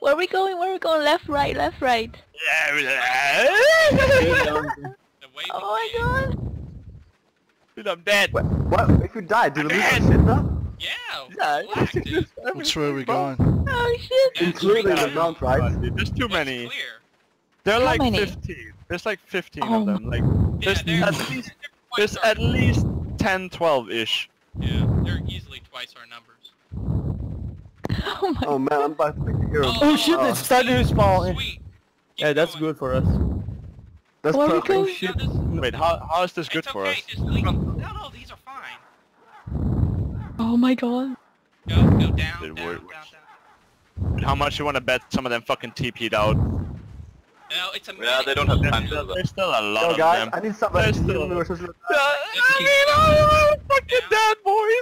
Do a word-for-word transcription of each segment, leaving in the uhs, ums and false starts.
Where are we going? Where are we going? Left, right, left, right. Oh my god. Dude, I'm dead. What? What? If you die, do we lose our dead. shit now? Yeah, Yeah, relax, dude. Which way are we going? Oh shit. Yeah, Including straight the down. mount, right? Dude, there's too What's many. clear? There are How like many? fifteen. There's like fifteen Oh of them. Like, Yeah, there's they're- at least they're there's twice our- at least ten, twelve ish. Yeah, they're easily twice our numbers. Oh my Oh man, I'm about to make a hero. Oh shit, Oh, it's starting to spawn. Sweet. Keep Yeah, that's going. good for us. That's Where are we perfect. going? No, this- Wait, how how is this good it's for okay, us? just leave them. No, no, these are fine. Oh my god. Go, go down, down, Dude, down, we're- down. How much you wanna bet some of them fucking T P'd out? No, it's a Yeah, they don't have time to do that. There's still a lot Yo of guys, them. I need somebody There's to heal still- me or something. I mean, I'm fucking dead,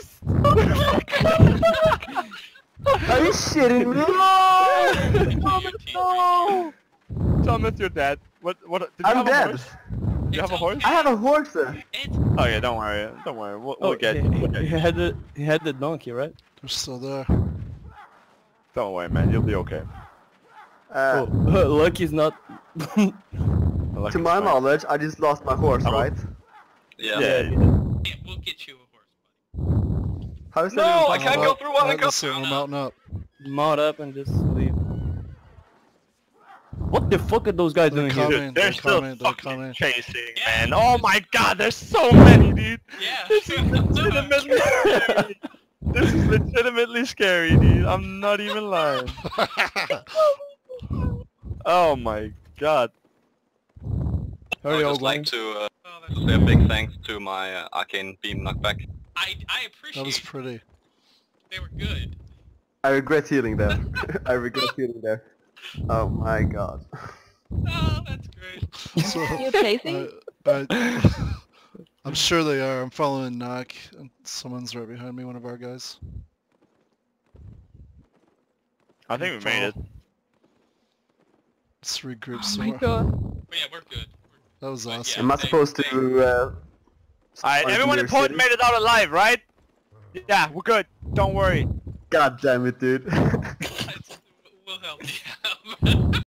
boys! Are you shitting me? Thomas, No! Thomas, you're dead. What? What? Did you I'm have a dead. horse? Do you have a horse? I have a horse there. It's Oh yeah, don't worry, don't worry. We'll, Oh, we'll get he, you. We'll he, get he you. had the he had the donkey, right? They're still there. Don't worry, man. You'll be okay. Uh, Oh, Lucky's not. Lucky to my fine. knowledge, I just lost my horse, Oh. right? Yeah. Yeah. yeah, we'll get you a horse, How is that No, even I possible? can't go through while I Alright, go. listen, we're mounting up. Mount up and just leave. What the fuck are those guys They're doing coming. here? Dude, they're they're still coming, they're fucking coming. chasing, Yeah. man. Oh my god, there's so many, dude. buddy. Yeah. This is legitimately scary. This is legitimately scary, dude. I'm not even lying. Oh my god. I Hurry, would old just like man. to uh, Oh, that's- say a big thanks to my uh, arcane beam knockback. I I appreciate That was it. pretty. They were good. I regret healing there. I regret healing there. Oh my god. Oh, that's great. So, You chasing? I, I, I'm sure they are. I'm following Knock, and someone's right behind me, one of our guys. I think we made it. Let's regroup Oh my somewhere. god. But yeah, we're good. We're, That was But awesome. Am I they- supposed they- to, uh... Alright, find everyone your important city? made it out alive, right? Yeah, we're good. Don't worry. God damn it, dude. we'll help you out.